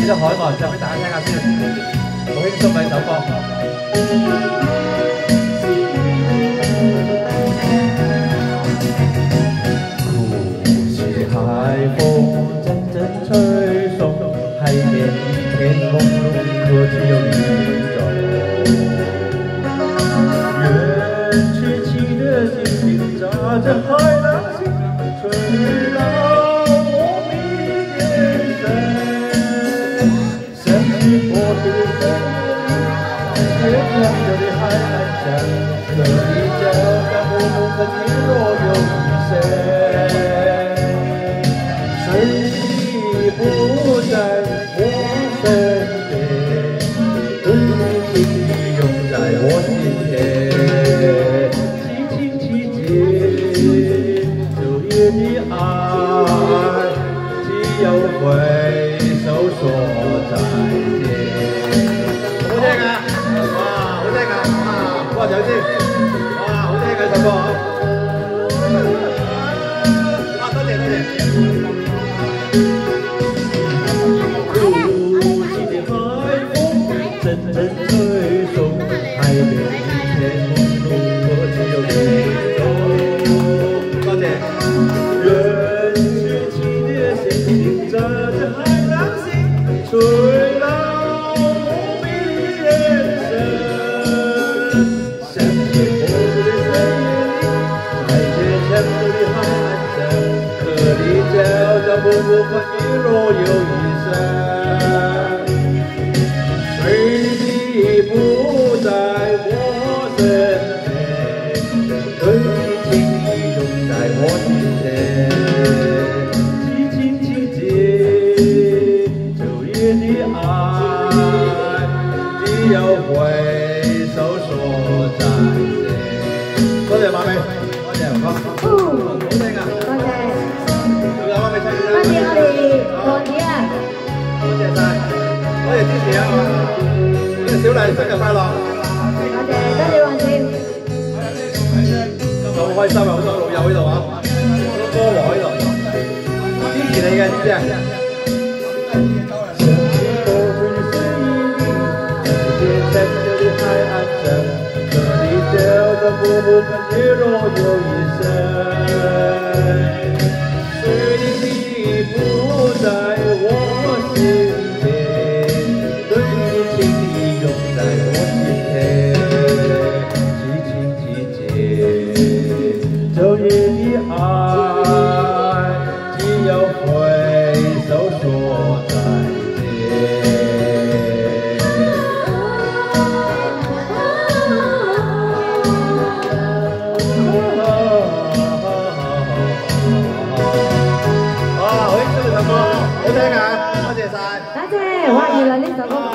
的海岸唱俾大家聽下先，好輕鬆嘅一首歌。故事海風陣陣吹送，海面一片朦朧，可只有你走。人痴情的心情，扎着海浪心，吹到。 我的生日，月亮的海岸上，可以叫它默默地你若有一生。谁不在我身边，紧紧地拥在我心田。凄凄戚戚，9月的爱，只有挥手说再见。 好聽啊！哇，好聽啊！啊，鼓下掌先！哇，好聽嘅首歌啊！啊，多謝多謝。故事的海風陣陣吹送，海面一片朦朧，我只有你懂。多謝。人痴情的心情，扎着海浪心，吹到。 默默和你若有一生，谁不在我身边？对你轻易拥在我心田。凄凄戚戚，9月的爱，只要挥手說再見。多謝馬尾，多謝唔該。好聽啊！多謝。 多謝我哋王子啊！多謝晒，多謝支持啊！多謝小麗生日快樂！多謝王子。今日好開心啊！好多老友喺度啊，好多歌王喺度，支持你嘅，知唔知啊？不在我心田，对你轻易拥在我心田。凄凄戚戚，9月的愛，只要揮手說再見。好聽啊！多謝晒，多謝，哇！原來呢首歌。